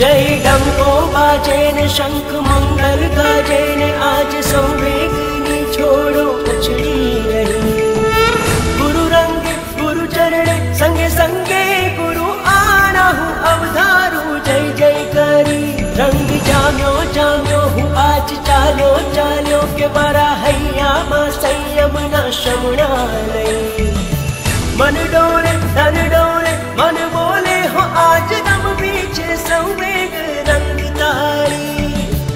जय डंको बाजे ने शंख मंगल गाजे ने आज संवेगनी छोड़ो उछड़ी रही। गुरु रंग गुरु चरण संगे संगे गुरु आना हूँ अवधारू जय जय करी। रंग जाम्यो जाम्यो हूँ आज चालो चालो के बारा हैया माँ संयम न शमणा लई। मन डोरे तन डोरे मन बोले हो आज दम पीछे संवेग रंग तारी।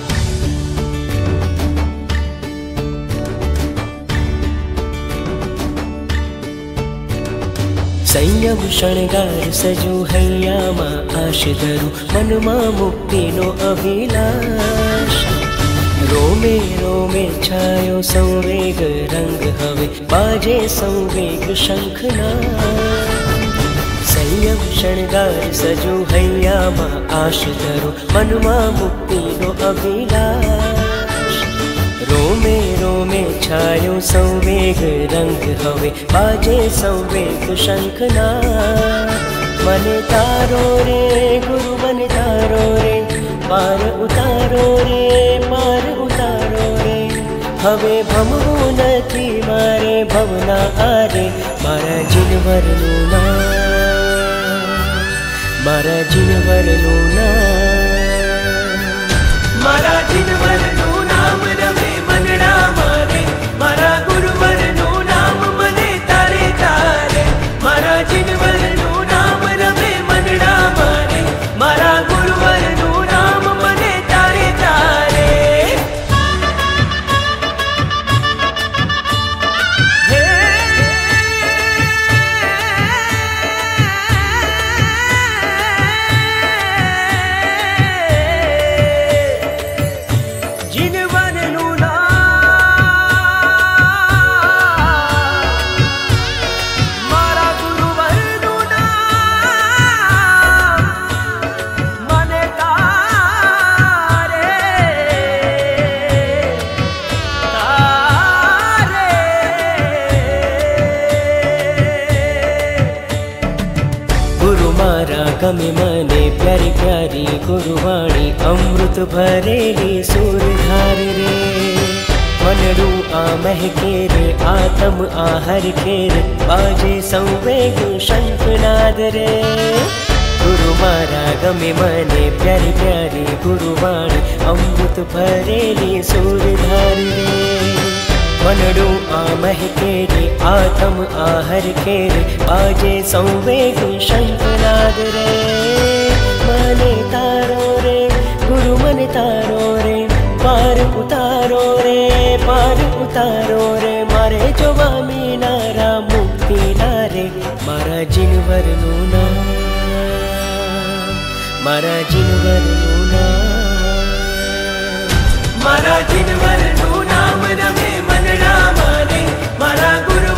संयम शणगार सजू हैया मां आश धरू मन मां मुक्ति नो अभिलाष। रोमे रोमे छायो संवेग रंग हवे बाजे संवेग शंखना। संयम शणगार सजू हैया मां आश धरो मन मां मुक्ति नो अभिलाष। रोमे रोमे छायो संवेग रंग हवे बाजे संवेग शंखना। मने तारो रे गुरु मन तारो रे पार उतारो रे पार उतारो रे। हवे भमવું નથી मारे भवना आरे मारा जीनवरનું नाम मारा जीनवरનું नाम मारा जीनवरનું नाम रमे मनड़ा मारे। मारा गुरुवरનું नाम मने तारे तारे। मारा जीनवरનું नाम रमे मनड़ा मारे। मारा गुरुवरનું नाम मने तारे तारे। गमे मने प्यारी प्यारी गुरुवाणी अमृत भरेली सुरधार रे। मनडू आ महके रे आत्म आहर के रे बाजे संवेग शंखनाद रे। गुरु मारा गमे मने प्यारी प्यारी गुरुवाणी अमृत भरेली सुरधार रे। मनडू आ महके रे आत्म आहर के रे बाजे संवेग शंखनाद रे। मने तारो रे गुरु मन तारो रे पार उतारो रे पार उतारो रे। मारे जोवामी नारा मुक्ति नारे मारा जीनवरનું नाम मारा जीनवरનું नाम मारा जीनवरનું नाम रमे मनड़ा मारे। मारा गुरु